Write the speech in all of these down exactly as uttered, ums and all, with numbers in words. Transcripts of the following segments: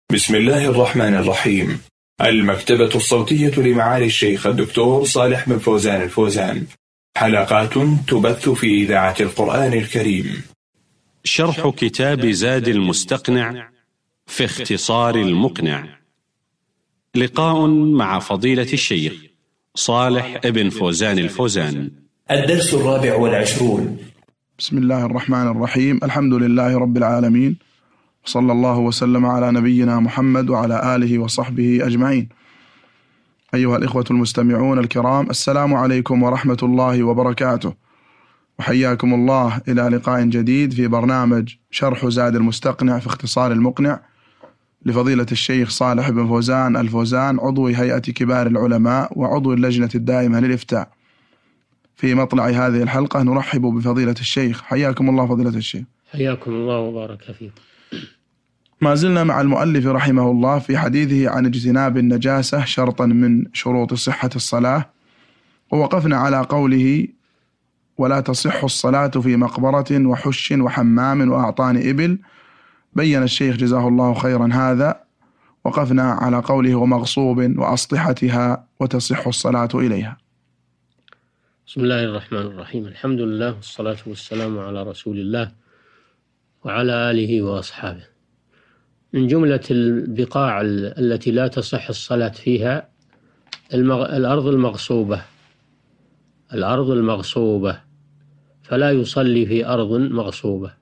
بسم الله الرحمن الرحيم. المكتبة الصوتية لمعالي الشيخ الدكتور صالح بن فوزان الفوزان، حلقات تبث في إذاعة القرآن الكريم. شرح كتاب زاد المستقنع في اختصار المقنع، لقاء مع فضيلة الشيخ صالح بن فوزان الفوزان. الدرس الرابع والعشرون. بسم الله الرحمن الرحيم. الحمد لله رب العالمين، صلى الله وسلم على نبينا محمد وعلى آله وصحبه أجمعين. أيها الإخوة المستمعون الكرام، السلام عليكم ورحمة الله وبركاته، وحياكم الله إلى لقاء جديد في برنامج شرح زاد المستقنع في اختصار المقنع لفضيلة الشيخ صالح بن فوزان الفوزان، عضو هيئة كبار العلماء وعضو اللجنة الدائمة للإفتاء. في مطلع هذه الحلقة نرحب بفضيلة الشيخ. حياكم الله فضيلة الشيخ. حياكم الله وبارك فيكم. ما زلنا مع المؤلف رحمه الله في حديثه عن اجتناب النجاسة شرطا من شروط صحة الصلاة، ووقفنا على قوله: ولا تصح الصلاة في مقبرة وحش وحمام وأعطان إبل. بين الشيخ جزاه الله خيرا هذا. وقفنا على قوله: ومغصوب وأسطحتها وتصح الصلاة إليها. بسم الله الرحمن الرحيم. الحمد لله والصلاة والسلام على رسول الله وعلى آله وأصحابه. من جملة البقاع التي لا تصح الصلاة فيها المغ... الأرض المغصوبة الأرض المغصوبة فلا يصلي في أرض مغصوبة،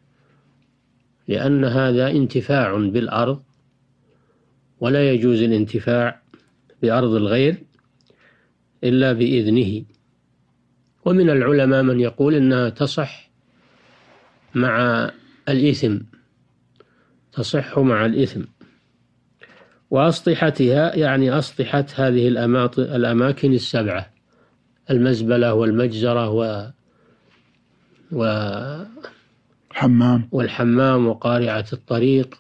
لأن هذا انتفاع بالأرض، ولا يجوز الانتفاع بأرض الغير إلا بإذنه. ومن العلماء من يقول إنها تصح مع الإثم تصح مع الإثم. وأسطحتها يعني أسطحة هذه الأماكن السبعة: المزبلة والمجزرة و حمام والحمام وقارعة الطريق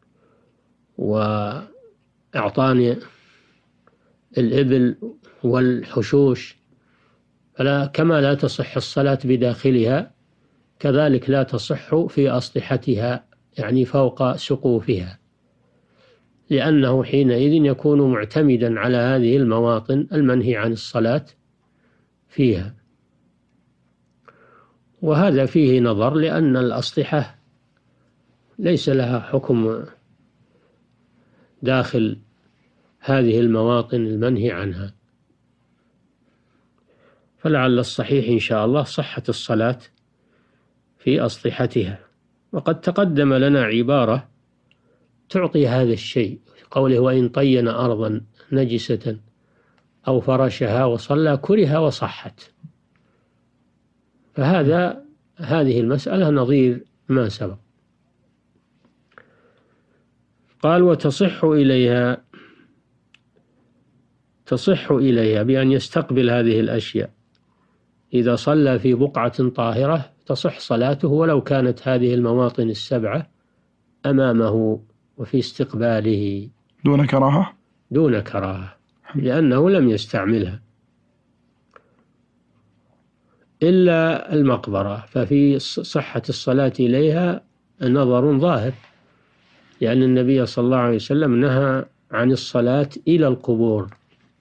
وأعطان الإبل والحشوش. فلا كما لا تصح الصلاة بداخلها، كذلك لا تصح في أسطحتها، يعني فوق سقوفها، لأنه حينئذ يكون معتمدا على هذه المواطن المنهي عن الصلاة فيها. وهذا فيه نظر، لأن الأسطحة ليس لها حكم داخل هذه المواطن المنهي عنها. فلعل الصحيح إن شاء الله صحة الصلاة في أسطحتها. وقد تقدم لنا عبارة تعطي هذا الشيء، قوله: وإن طين أرضا نجسة أو فرشها وصلى كره وصحت. فهذا هذه المسألة نظير ما سبق. قال: وتصح إليها تصح إليها بأن يستقبل هذه الأشياء. إذا صلى في بقعة طاهرة تصح صلاته ولو كانت هذه المواطن السبعة أمامه وفي استقباله دون كراهة دون كراهة لأنه لم يستعملها. إلا المقبرة ففي صحة الصلاة إليها نظر ظاهر، لأن النبي صلى الله عليه وسلم نهى عن الصلاة إلى القبور،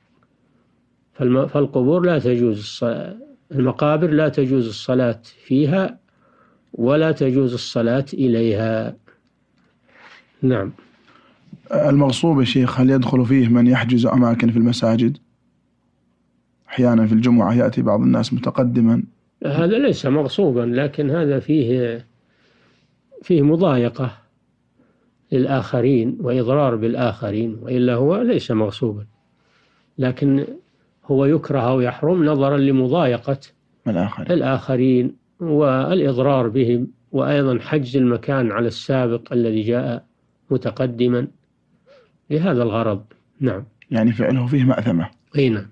فالقبور لا تجوز الصلاة، المقابر لا تجوز الصلاة فيها ولا تجوز الصلاة إليها. نعم. المغصوب يا شيخ، هل يدخل فيه من يحجز أماكن في المساجد؟ أحيانا في الجمعة يأتي بعض الناس متقدما. هذا ليس مغصوبا، لكن هذا فيه فيه مضايقة للآخرين وإضرار بالآخرين، وإلا هو ليس مغصوبا، لكن هو يكره ويحرم نظرا لمضايقة الآخرين. الآخرين والإضرار بهم، وأيضا حجز المكان على السابق الذي جاء متقدما لهذا الغرض. نعم. يعني فعله فيه مأثمة. أي نعم.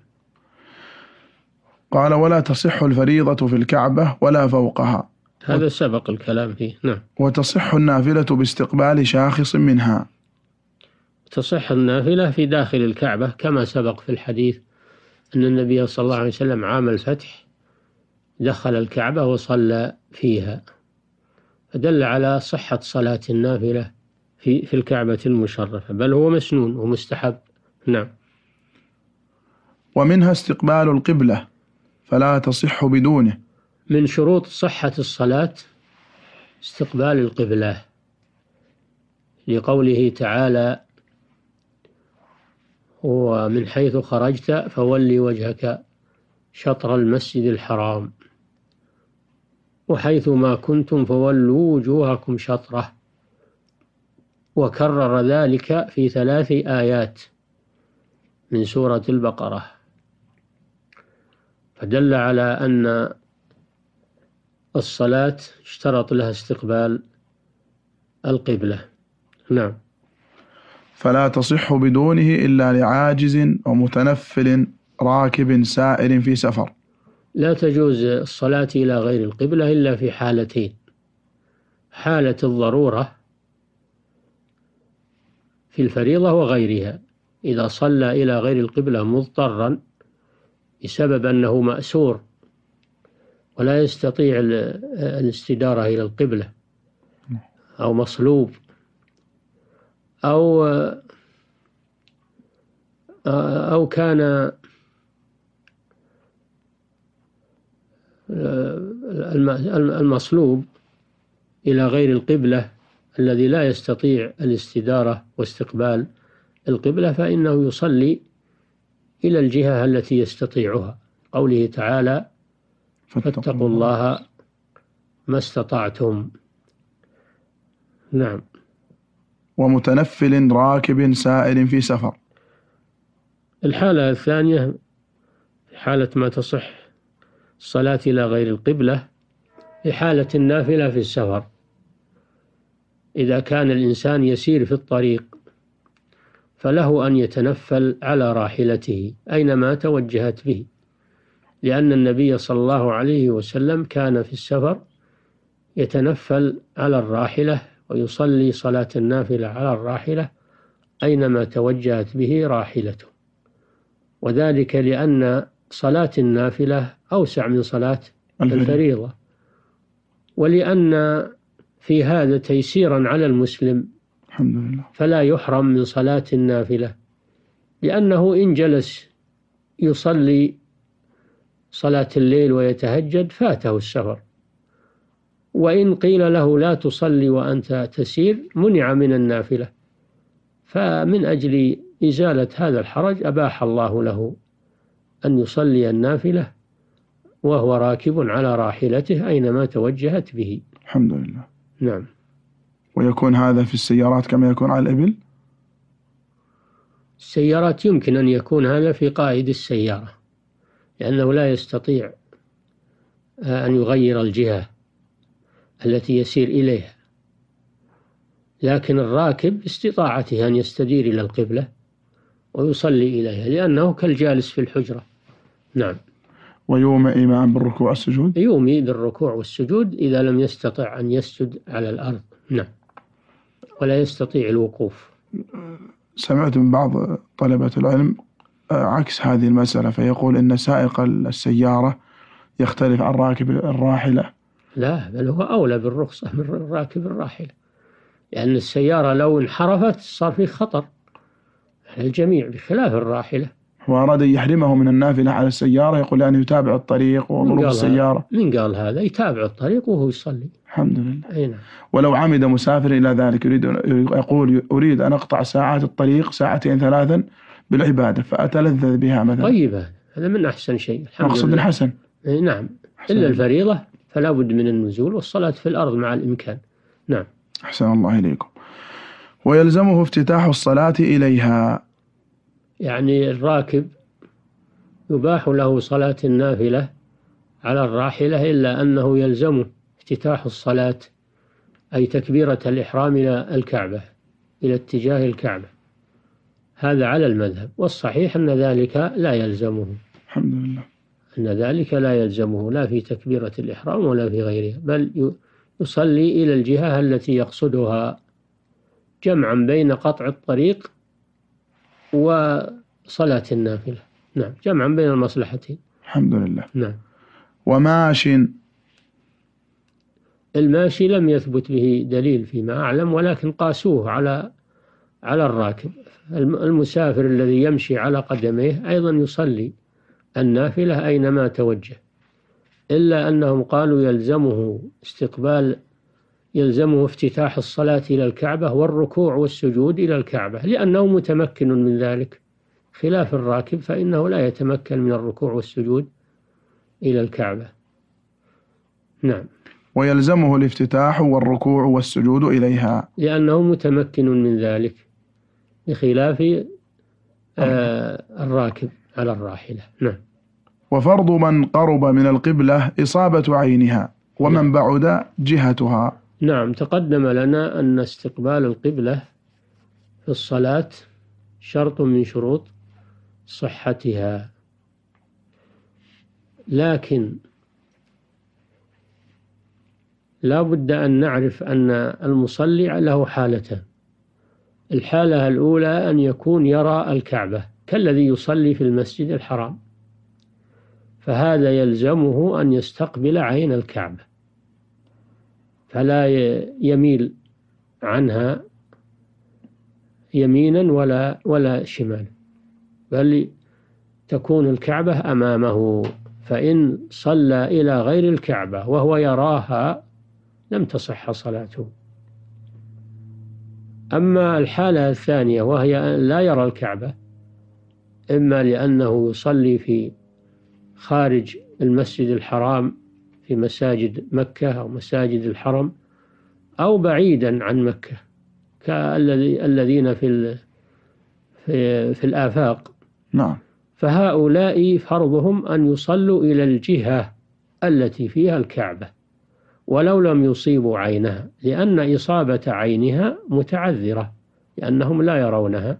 قال: ولا تصح الفريضة في الكعبة ولا فوقها. هذا سبق الكلام فيه. نعم. وتصح النافلة باستقبال شاخص منها. تصح النافلة في داخل الكعبة كما سبق في الحديث أن النبي صلى الله عليه وسلم عام الفتح دخل الكعبة وصلى فيها، فدل على صحة صلاة النافلة في في الكعبة المشرفة، بل هو مسنون ومستحب. نعم. ومنها استقبال القبلة فلا تصح بدونه. من شروط صحة الصلاة استقبال القبلة، لقوله تعالى: ومن حيث خرجت فولي وجهك شطر المسجد الحرام وحيث ما كنتم فولوا وجوهكم شطره، وكرر ذلك في ثلاث آيات من سورة البقرة، فدل على أن الصلاة اشترط لها استقبال القبلة. نعم. فلا تصح بدونه إلا لعاجز ومتنفل راكب سائر في سفر. لا تجوز الصلاة إلى غير القبلة إلا في حالتين: حالة الضرورة في الفريضة وغيرها، إذا صلى إلى غير القبلة مضطرا بسبب أنه مأسور ولا يستطيع الاستدارة إلى القبلة، أو مصلوب، أو أو كان المصلوب إلى غير القبلة الذي لا يستطيع الاستدارة واستقبال القبلة، فإنه يصلي إلى الجهة التي يستطيعها. قوله تعالى: فاتقوا الله ما استطعتم. نعم. ومتنفل راكب سائر في سفر. الحالة الثانية حالة ما تصح الصلاة إلى غير القبلة في حالة النافلة في السفر، إذا كان الإنسان يسير في الطريق فله أن يتنفل على راحلته أينما توجهت به، لأن النبي صلى الله عليه وسلم كان في السفر يتنفل على الراحلة ويصلي صلاة النافلة على الراحلة أينما توجهت به راحلته، وذلك لأن صلاة النافلة أوسع من صلاة الفريضة، ولأن في هذا تيسيرا على المسلم الحمد لله، فلا يحرم من صلاة النافلة، لأنه إن جلس يصلي صلاة الليل ويتهجد فاته السفر، وإن قيل له لا تصلي وأنت تسير منع من النافلة، فمن أجل إزالة هذا الحرج أباح الله له أن يصلي النافلة وهو راكب على راحلته أينما توجهت به. الحمد لله. نعم. ويكون هذا في السيارات كما يكون على الإبل؟ السيارات يمكن أن يكون هذا في قائد السيارة، لأنه لا يستطيع أن يغير الجهة التي يسير إليها، لكن الراكب باستطاعته أن يستدير إلى القبلة ويصلي إليها، لأنه كالجالس في الحجرة. نعم. ويومئ إيمان بالركوع والسجود؟ يومي بالركوع والسجود إذا لم يستطع أن يسجد على الأرض. نعم. ولا يستطيع الوقوف. سمعت من بعض طلبة العلم عكس هذه المسألة، فيقول إن سائق السيارة يختلف عن راكب الراحلة. لا، بل هو أولى بالرخصة من راكب الراحلة، لأن السيارة لو انحرفت صار فيه خطر على الجميع بخلاف الراحلة. هو أراد أن يحرمه من النافلة على السيارة، يقول أن يتابع الطريق وظروف السيارة. من قال هذا؟ يتابع الطريق وهو يصلي. الحمد لله. أي نعم. ولو عمد مسافر إلى ذلك يريد يقول أريد أن أقطع ساعات الطريق ساعتين ثلاثا بالعبادة فأتلذذ بها مثلا. طيب، هذا من أحسن شيء. مقصد حسن. أي نعم. حسن. إلا الفريضة فلا بد من النزول والصلاة في الأرض مع الإمكان. نعم. أحسن الله إليكم. ويلزمه افتتاح الصلاة إليها، يعني الراكب يباح له صلاة النافلة على الراحلة، إلا أنه يلزمه افتتاح الصلاة، أي تكبيرة الإحرام إلى الكعبة، إلى اتجاه الكعبة، هذا على المذهب، والصحيح أن ذلك لا يلزمه. الحمد لله. أن ذلك لا يلزمه لا في تكبيرة الإحرام ولا في غيرها، بل يصلي إلى الجهة التي يقصدها، جمعا بين قطع الطريق وصلاة النافلة. نعم، جمعا بين المصلحتين. الحمد لله. نعم. وماش. الماشي لم يثبت به دليل فيما أعلم، ولكن قاسوه على على الراكب. المسافر الذي يمشي على قدميه أيضا يصلي النافلة أينما توجه، إلا أنهم قالوا يلزمه استقبال يلزمه افتتاح الصلاة إلى الكعبة والركوع والسجود إلى الكعبة، لأنه متمكن من ذلك، خلاف الراكب فإنه لا يتمكن من الركوع والسجود إلى الكعبة. نعم. ويلزمه الافتتاح والركوع والسجود إليها لأنه متمكن من ذلك، بخلاف آه الراكب على الراحلة. نعم. وفرض من قرب من القبلة إصابة عينها، ومن نعم. بعد جهتها. نعم، تقدم لنا أن استقبال القبلة في الصلاة شرط من شروط صحتها، لكن لا بد أن نعرف أن المصلي له حالتان. الحالة الأولى أن يكون يرى الكعبة كالذي يصلي في المسجد الحرام، فهذا يلزمه أن يستقبل عين الكعبة، فلا يميل عنها يمينا ولا ولا شمالا، بل تكون الكعبة أمامه. فإن صلى إلى غير الكعبة وهو يراها لم تصح صلاته. أما الحالة الثانية وهي أن لا يرى الكعبة، إما لأنه يصلي في خارج المسجد الحرام في مساجد مكة أو مساجد الحرم، أو بعيدا عن مكة كالذين في في في الآفاق. نعم. فهؤلاء فرضهم أن يصلوا إلى الجهة التي فيها الكعبة ولو لم يصيبوا عينها، لأن إصابة عينها متعذرة لأنهم لا يرونها،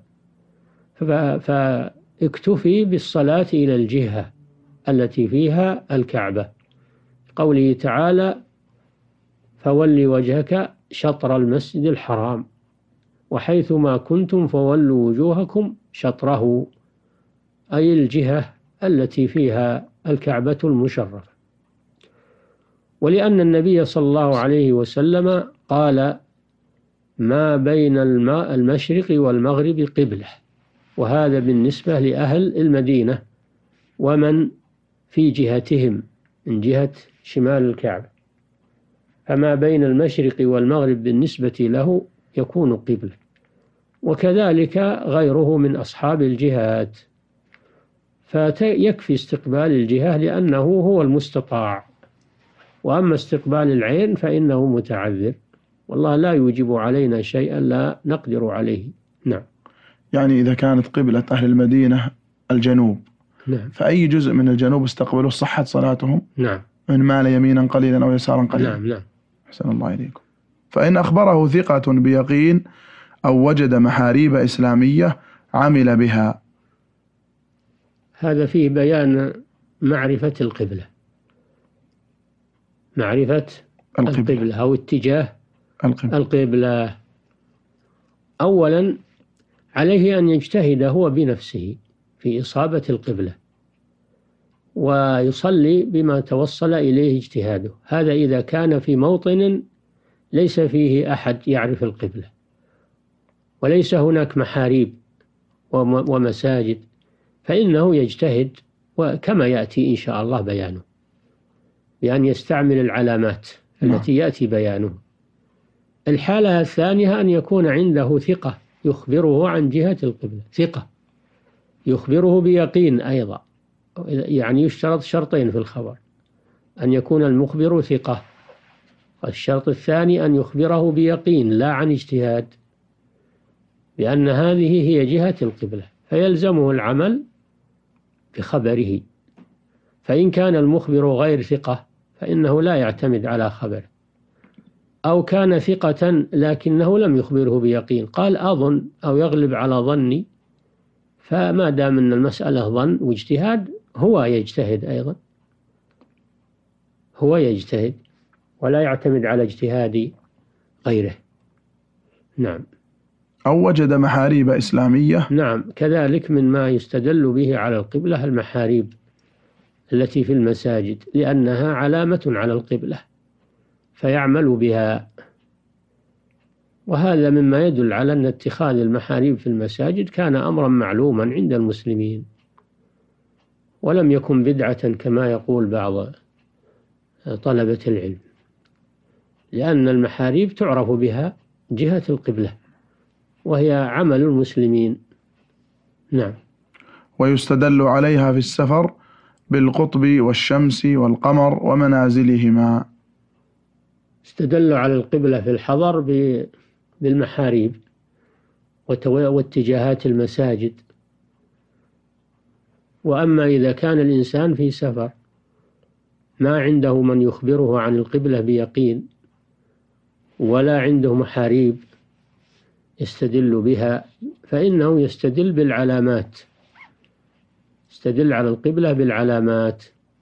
فاكتفي بالصلاة إلى الجهة التي فيها الكعبة. قوله تعالى: فولي وجهك شطر المسجد الحرام وحيثما كنتم فولوا وجوهكم شطره، أي الجهة التي فيها الكعبة المشرفة. ولأن النبي صلى الله عليه وسلم قال: ما بين المشرق والمغرب قبلة، وهذا بالنسبة لأهل المدينة ومن في جهتهم من جهة شمال الكعبة، فما بين المشرق والمغرب بالنسبة له يكون قبلة، وكذلك غيره من أصحاب الجهات، فيكفي استقبال الجهة لأنه هو المستطاع. وأما استقبال العين فإنه متعذر، والله لا يوجب علينا شيئا لا نقدر عليه. نعم. يعني إذا كانت قبلة أهل المدينة الجنوب، نعم، فأي جزء من الجنوب استقبلوا صحت صلاتهم؟ نعم. من مال يمينا قليلا أو يسارا قليلا؟ نعم، نعم. أحسن الله إليكم. فإن أخبره ثقة بيقين أو وجد محاريب إسلامية عمل بها. هذا فيه بيان معرفة القبلة، معرفة القبلة, القبلة أو اتجاه القبلة. القبلة أولا عليه أن يجتهد هو بنفسه في إصابة القبلة ويصلي بما توصل إليه اجتهاده. هذا إذا كان في موطن ليس فيه أحد يعرف القبلة وليس هناك محاريب ومساجد، فإنه يجتهد وكما يأتي إن شاء الله بيانه، بأن يستعمل العلامات التي يأتي بيانه. الحالة الثانية أن يكون عنده ثقة يخبره عن جهة القبلة، ثقة يخبره بيقين أيضا، يعني يشترط شرطين في الخبر: أن يكون المخبر ثقة، والشرط الثاني أن يخبره بيقين لا عن اجتهاد، لأن هذه هي جهة القبلة، فيلزمه العمل بخبره. فإن كان المخبر غير ثقة فإنه لا يعتمد على خبره، أو كان ثقة لكنه لم يخبره بيقين، قال أظن أو يغلب على ظني، فما دام أن المسألة ظن واجتهاد هو يجتهد أيضا، هو يجتهد ولا يعتمد على اجتهاد غيره. نعم. أو وجد محاريب إسلامية. نعم، كذلك من ما يستدل به على القبلة المحاريب التي في المساجد، لأنها علامة على القبلة، فيعمل بها. وهذا مما يدل على أن اتخاذ المحاريب في المساجد كان أمرا معلوما عند المسلمين، ولم يكن بدعة كما يقول بعض طلبة العلم، لأن المحاريب تعرف بها جهة القبلة وهي عمل المسلمين. نعم. ويستدل عليها في السفر بالقطب والشمس والقمر ومنازلهما. استدل على القبلة في الحضر بالمحاريب واتجاهات المساجد. وأما إذا كان الإنسان في سفر ما عنده من يخبره عن القبلة بيقين ولا عنده محاريب يستدل بها، فإنه يستدل بالعلامات، يستدل على القبلة بالعلامات،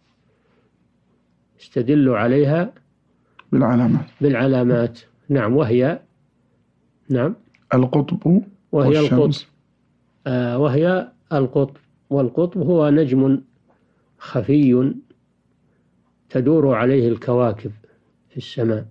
يستدل عليها بالعلامات بالعلامات نعم. وهي نعم القطب وهي والشمس. القطب آه وهي القطب والقطب هو نجم خفي تدور عليه الكواكب في السماء،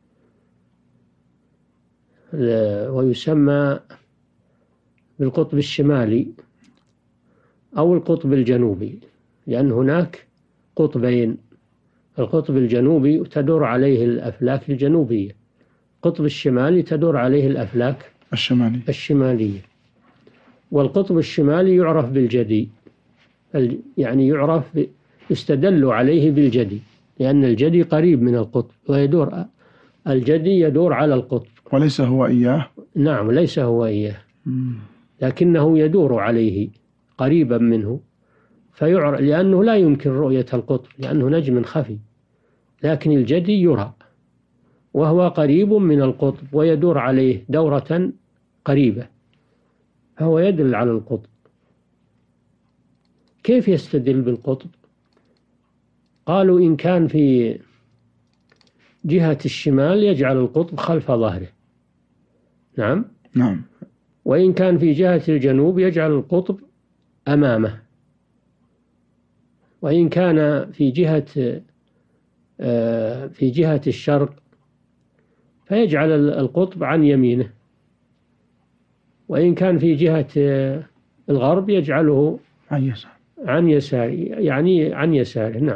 ويسمى بالقطب الشمالي أو القطب الجنوبي، لأن هناك قطبين، القطب الجنوبي تدور عليه الأفلاك الجنوبية، القطب الشمالي تدور عليه الأفلاك الشمالي. الشمالية. والقطب الشمالي يعرف بالجدي، يعني يعرف يستدل عليه بالجدي، لأن الجدي قريب من القطب ويدور، الجدي يدور على القطب وليس هو إياه. نعم ليس هو إياه، لكنه يدور عليه قريبا منه فيعرف، لأنه لا يمكن رؤية القطب لأنه نجم خفي، لكن الجدي يرى وهو قريب من القطب ويدور عليه دورة قريبة، فهو يدل على القطب. كيف يستدل بالقطب؟ قالوا إن كان في جهة الشمال يجعل القطب خلف ظهره. نعم نعم. وإن كان في جهة الجنوب يجعل القطب أمامه، وإن كان في جهة في جهة الشرق فيجعل القطب عن يمينه، وإن كان في جهة الغرب يجعله عن يساره عن يساره يعني عن يساره. نعم.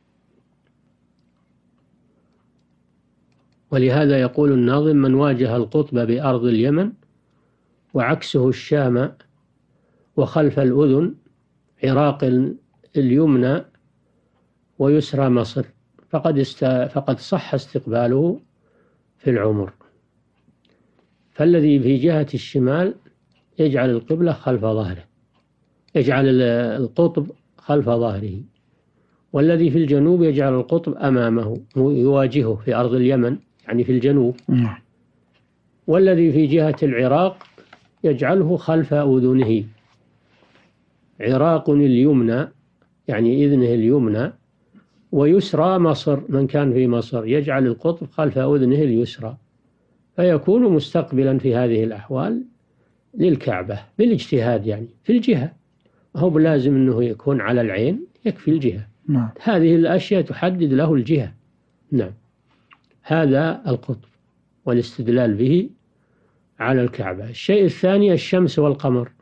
ولهذا يقول الناظم: من واجه القطب بأرض اليمن وعكسه الشام وخلف الأذن عراق اليمنى ويسرى مصر فقد است... فقد صح استقباله في العمر. فالذي في جهة الشمال يجعل القبلة خلف ظهره، يجعل القطب خلف ظهره، والذي في الجنوب يجعل القطب أمامه يواجهه في أرض اليمن يعني في الجنوب، والذي في جهة العراق يجعله خلف أذنه، عراق اليمنى يعني إذنه اليمنى، ويسرى مصر من كان في مصر يجعل القطب خلف أذنه اليسرى، فيكون مستقبلا في هذه الأحوال للكعبة بالاجتهاد يعني في الجهة، هو بلازم أنه يكون على العين، يكفي الجهة. نعم. هذه الأشياء تحدد له الجهة. نعم. هذا القطب والاستدلال به على الكعبة. الشيء الثاني الشمس والقمر،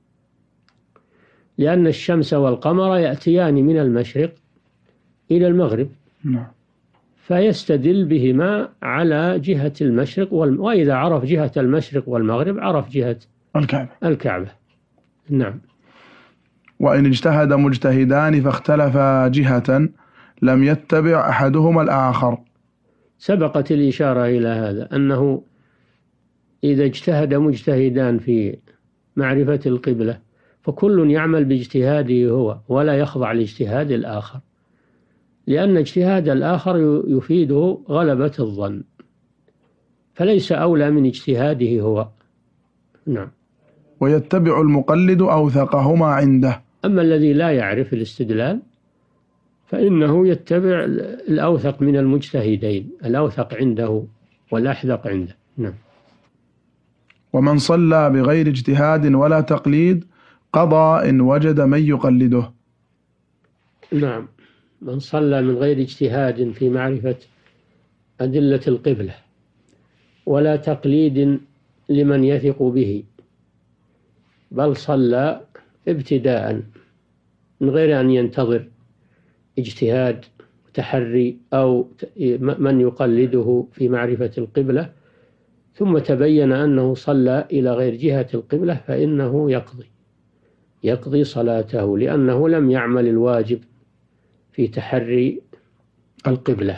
لأن الشمس والقمر يأتيان من المشرق إلى المغرب. نعم. فيستدل بهما على جهة المشرق والم... وإذا عرف جهة المشرق والمغرب عرف جهة الكعبة. الكعبة. نعم. وإن اجتهد مجتهدان فاختلفا جهة لم يتبع أحدهما الآخر. سبقت الإشارة إلى هذا، أنه إذا اجتهد مجتهدان في معرفة القبلة فكل يعمل باجتهاده هو ولا يخضع لاجتهاد الآخر، لأن اجتهاد الآخر يفيده غلبة الظن، فليس أولى من اجتهاده هو. نعم. ويتبع المقلد أوثقهما عنده. أما الذي لا يعرف الاستدلال فإنه يتبع الأوثق من المجتهدين، الأوثق عنده والأحذق عنده. نعم. ومن صلى بغير اجتهاد ولا تقليد قضى إن وجد من يقلده. نعم. من صلى من غير اجتهاد في معرفة أدلة القبلة ولا تقليد لمن يثق به، بل صلى ابتداء من غير أن ينتظر اجتهاد وتحري أو من يقلده في معرفة القبلة، ثم تبين أنه صلى إلى غير جهة القبلة فإنه يقضي يقضي صلاته، لأنه لم يعمل الواجب في تحري القبلة.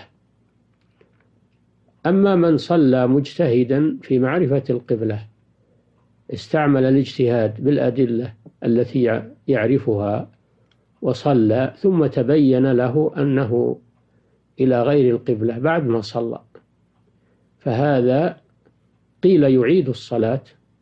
أما من صلى مجتهدا في معرفة القبلة استعمل الاجتهاد بالأدلة التي يعرفها وصلى، ثم تبين له أنه إلى غير القبلة بعد ما صلى، فهذا قيل يعيد الصلاة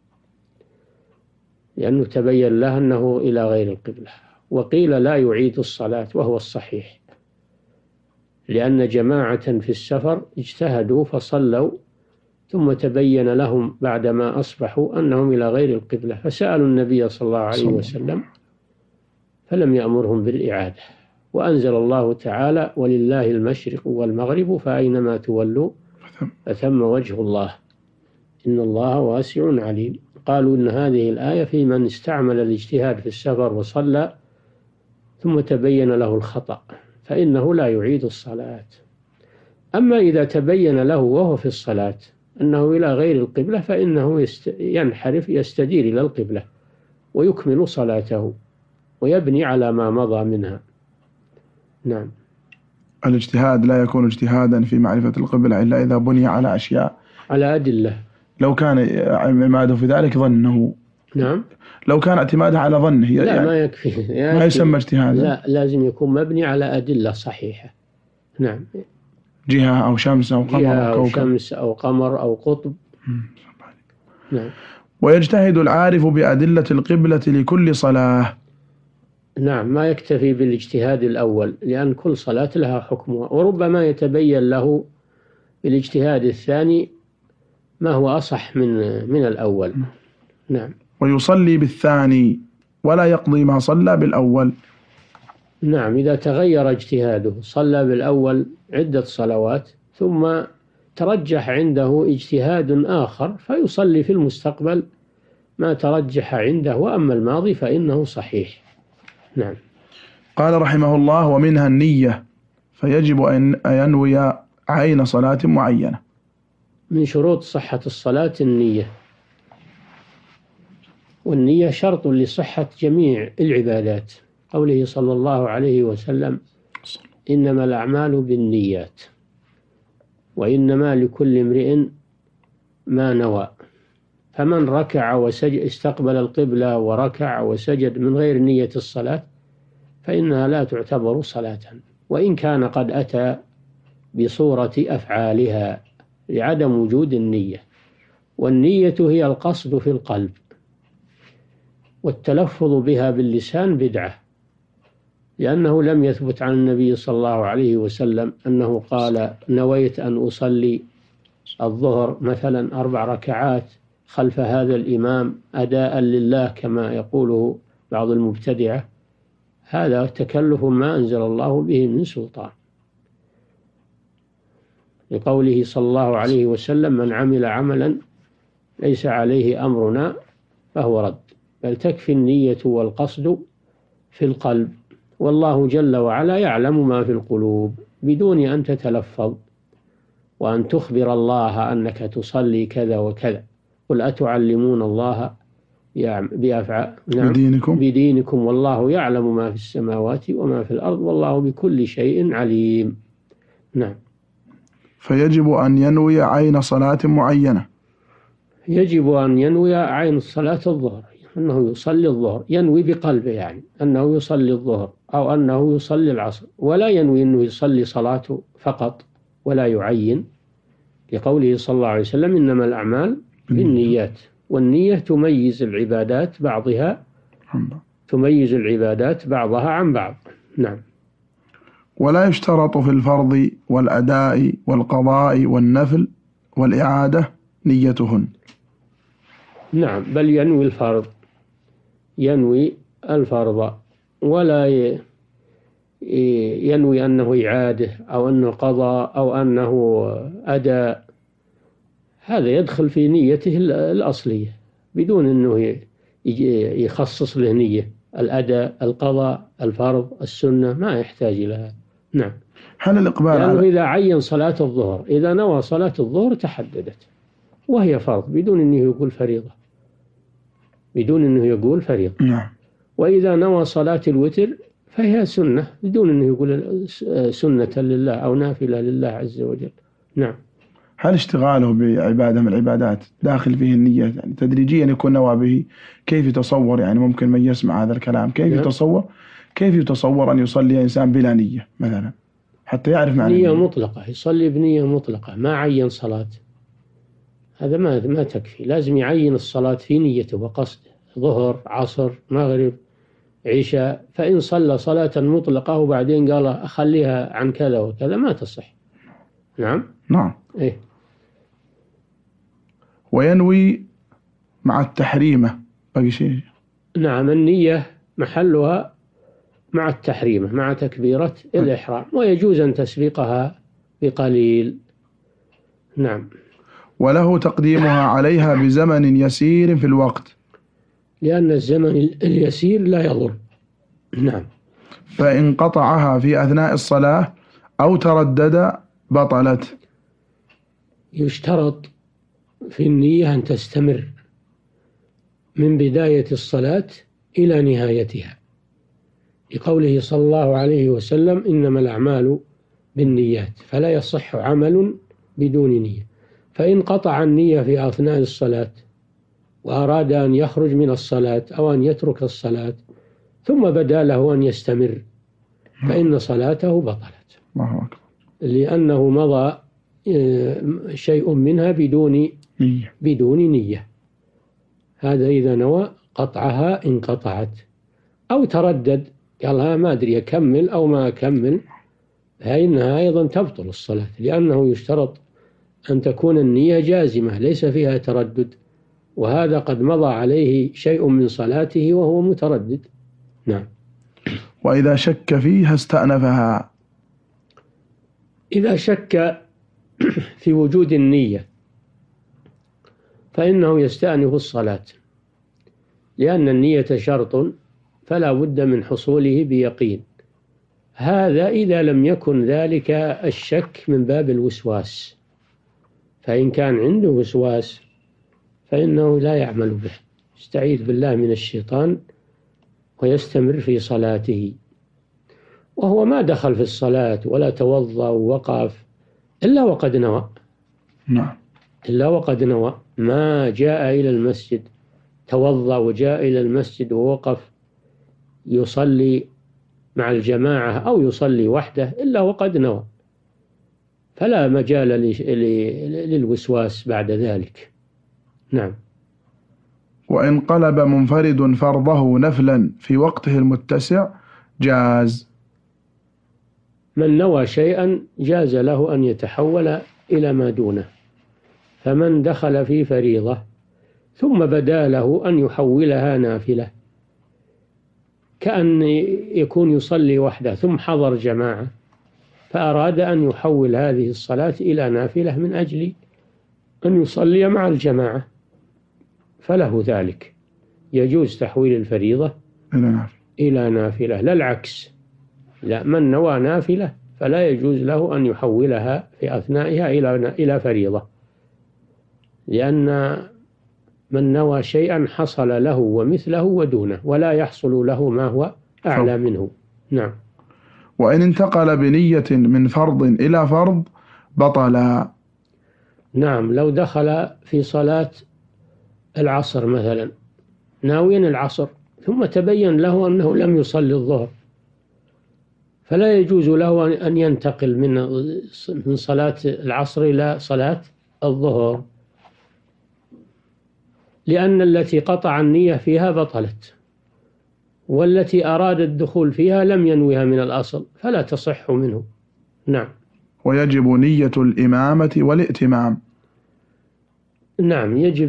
لأنه تبين له أنه إلى غير القبلة، وقيل لا يعيد الصلاة وهو الصحيح، لأن جماعة في السفر اجتهدوا فصلوا ثم تبين لهم بعدما أصبحوا أنهم إلى غير القبلة، فسألوا النبي صلى الله عليه وسلم فلم يأمرهم بالإعادة، وأنزل الله تعالى ولله المشرق والمغرب فأينما تولوا فثم وجه الله إن الله واسع عليم. قالوا إن هذه الآية في من استعمل الاجتهاد في السفر وصلى ثم تبين له الخطأ فإنه لا يعيد الصلاة. أما إذا تبين له وهو في الصلاة أنه إلى غير القبلة فإنه ينحرف يستدير إلى القبلة ويكمل صلاته ويبني على ما مضى منها. نعم. الاجتهاد لا يكون اجتهادا في معرفة القبلة إلا إذا بني على أشياء، على أدلة. لو كان اعتماده في ذلك ظنه. نعم. لو كان اعتماده على ظنه لا يعني ما يكفي، يعني ما يسمى اجتهادا. لا، لازم يكون مبني على أدلة صحيحة. نعم. جهة أو شمس أو قمر جهة أو أو كوكب. شمس أو قمر أو قطب. نعم. ويجتهد العارف بأدلة القبلة لكل صلاة. نعم، ما يكتفي بالاجتهاد الأول لأن كل صلاة لها حكمها، وربما يتبين له بالاجتهاد الثاني ما هو أصح من من الأول. نعم. ويصلي بالثاني ولا يقضي ما صلى بالأول. نعم، إذا تغير اجتهاده صلى بالأول عدة صلوات ثم ترجح عنده اجتهاد آخر فيصلي في المستقبل ما ترجح عنده، وأما الماضي فإنه صحيح. نعم. قال رحمه الله: ومنها النية، فيجب أن ينوي عين صلاة معينة. من شروط صحة الصلاة النية، والنية شرط لصحة جميع العبادات، قوله صلى الله عليه وسلم: إنما الأعمال بالنيات وإنما لكل امرئ ما نوى. فمن ركع وسجد استقبل القبلة وركع وسجد من غير نية الصلاة فإنها لا تعتبر صلاة، وإن كان قد أتى بصورة أفعالها لعدم وجود النية. والنية هي القصد في القلب، والتلفظ بها باللسان بدعة، لأنه لم يثبت عن النبي صلى الله عليه وسلم أنه قال: نويت أن أصلي الظهر مثلا أربع ركعات خلف هذا الإمام أداء لله كما يقوله بعض المبتدعة. هذا تكلف ما أنزل الله به من سلطان، لقوله صلى الله عليه وسلم: من عمل عملا ليس عليه أمرنا فهو رد. بل تكفي النية والقصد في القلب، والله جل وعلا يعلم ما في القلوب بدون أن تتلفظ وأن تخبر الله أنك تصلي كذا وكذا. قل أتعلمون الله بأفعال نعم بدينكم. بدينكم والله يعلم ما في السماوات وما في الأرض والله بكل شيء عليم. نعم. فيجب أن ينوي عين صلاة معينة. يجب أن ينوي عين صلاة الظهر، أنه يصلي الظهر، ينوي بقلبه يعني أنه يصلي الظهر أو أنه يصلي العصر، ولا ينوي أنه يصلي صلاته فقط ولا يعين، لقوله صلى الله عليه وسلم: إنما الأعمال بالنيات. والنية تميز العبادات بعضها تميز العبادات بعضها عن بعض. نعم. ولا يشترط في الفرض والأداء والقضاء والنفل والإعادة نيتهن. نعم، بل ينوي الفرض ينوي الفرض ولا ينوي أنه إعادة أو أنه قضاء أو أنه أداء، هذا يدخل في نيته الأصلية بدون أنه يخصص له نية. الأداء، القضاء، الفرض، السنة ما يحتاج إلى. نعم. هل الإقبال لأنه على إذا عين صلاة الظهر، إذا نوى صلاة الظهر تحددت وهي فرض بدون أنه يقول فريضة، بدون أنه يقول فريضة. نعم. وإذا نوى صلاة الوتر فهي سنة بدون أنه يقول سنة لله أو نافلة لله عز وجل. نعم. هل اشتغاله بعبادة من العبادات داخل فيه النية يعني تدريجيا يكون نوى به؟ كيف يتصور يعني ممكن من يسمع هذا الكلام كيف نعم. يتصور كيف يتصور أن يصلي إنسان بلا نية مثلا حتى يعرف معنى نية النية؟ مطلقة، يصلي بنية مطلقة ما عين صلاة، هذا ما ما تكفي، لازم يعين الصلاة في نيته وقصده، ظهر، عصر، مغرب، عشاء. فإن صلى صلاة مطلقة وبعدين قال أخليها عن كذا وكذا ما تصح. نعم. نعم. إيه. وينوي مع التحريمة باقي شيء؟ نعم، النية محلها مع التحريمة مع تكبيرة الإحرام، ويجوز أن تسبقها بقليل. نعم. وله تقديمها عليها بزمن يسير في الوقت، لأن الزمن اليسير لا يضر. نعم. فإن قطعها في أثناء الصلاة أو تردد بطلت. يشترط في النية أن تستمر من بداية الصلاة إلى نهايتها، لقوله صلى الله عليه وسلم إنما الأعمال بالنيات، فلا يصح عمل بدون نية. فإن قطع النية في أثناء الصلاة وأراد أن يخرج من الصلاة أو أن يترك الصلاة ثم بدا له أن يستمر فإن صلاته بطلت، الله أكبر، لأنه مضى شيء منها بدون نية. بدون نية. هذا إذا نوى قطعها انقطعت، أو تردد قال ما أدري أكمل أو ما أكمل، فإنها أيضا تبطل الصلاة، لأنه يشترط أن تكون النية جازمة ليس فيها تردد، وهذا قد مضى عليه شيء من صلاته وهو متردد. نعم. وإذا شك فيها استأنفها. إذا شك في وجود النية فإنه يستأنف الصلاة، لأن النية شرط فلا بد من حصوله بيقين. هذا إذا لم يكن ذلك الشك من باب الوسواس، فإن كان عنده وسواس فإنه لا يعمل به، يستعيذ بالله من الشيطان ويستمر في صلاته، وهو ما دخل في الصلاة ولا توضأ ووقف إلا وقد نوى. نعم. إلا وقد نوى، ما جاء إلى المسجد توضأ وجاء إلى المسجد ووقف يصلي مع الجماعة أو يصلي وحده إلا وقد نوى، فلا مجال للوسواس بعد ذلك. نعم. وإن قلب منفرد فرضه نفلا في وقته المتسع جاز. من نوى شيئا جاز له أن يتحول إلى ما دونه، فمن دخل في فريضة ثم بدا له أن يحولها نافلة، كأن يكون يصلي وحده ثم حضر جماعة فأراد أن يحول هذه الصلاة إلى نافلة من أجل أن يصلي مع الجماعة، فله ذلك، يجوز تحويل الفريضة إلى نافلة، لا العكس. لا، من نوى نافلة فلا يجوز له أن يحولها في أثنائها إلى إلى فريضة، لأن من نوى شيئا حصل له ومثله ودونه، ولا يحصل له ما هو أعلى منه. نعم. وإن انتقل بنية من فرض إلى فرض بطل. نعم، لو دخل في صلاة العصر مثلا ناويا العصر ثم تبين له أنه لم يصلي الظهر، فلا يجوز له أن ينتقل من من صلاة العصر إلى صلاة الظهر، لأن التي قطع النية فيها بطلت، والتي أراد الدخول فيها لم ينويها من الأصل فلا تصح منه. نعم. ويجب نية الإمامة والائتمام. نعم، يجب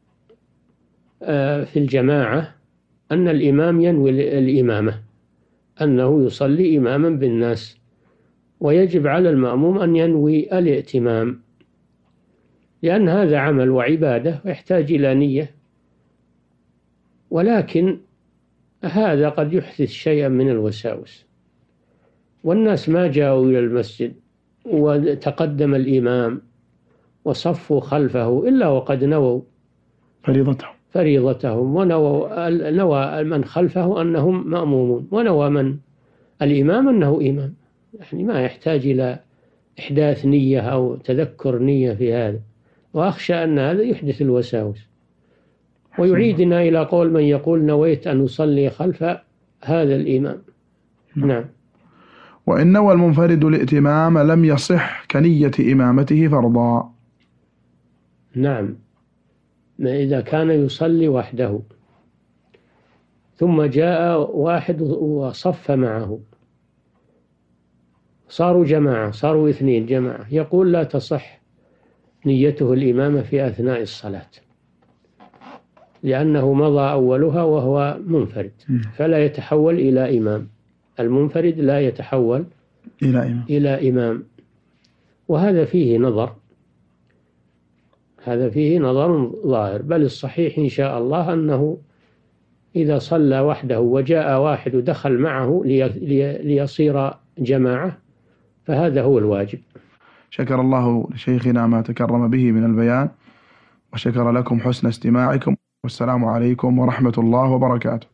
في الجماعة أن الإمام ينوي الإمامة أنه يصلي إماما بالناس، ويجب على المأموم أن ينوي الائتمام، لأن هذا عمل وعبادة ويحتاج إلى نية، ولكن هذا قد يحدث شيئا من الوساوس، والناس ما جاءوا إلى المسجد وتقدم الإمام وصفوا خلفه إلا وقد نووا فريضتهم فريضتهم ونوى نوى من خلفه أنهم مأمومون، ونوى من الإمام أنه إمام. يعني ما يحتاج إلى إحداث نية أو تذكر نية في هذا، وأخشى أن هذا يحدث الوساوس ويعيدنا إلى قول من يقول نويت أن أصلي خلف هذا الإمام. نعم, نعم. وإن نوى المنفرد الائتمام لم يصح كنية إمامته فرضا. نعم، ما إذا كان يصلي وحده ثم جاء واحد وصف معه، صاروا جماعة، صاروا اثنين جماعة، يقول لا تصح نيته الإمامة في أثناء الصلاة، لأنه مضى أولها وهو منفرد، فلا يتحول إلى إمام. المنفرد لا يتحول إلى إمام, إلى إمام. وهذا فيه نظر، هذا فيه نظر ظاهر، بل الصحيح إن شاء الله أنه إذا صلى وحده وجاء واحد ودخل معه ليصير جماعة فهذا هو الواجب. شكر الله لشيخنا ما تكرم به من البيان، وشكر لكم حسن استماعكم، والسلام عليكم ورحمة الله وبركاته.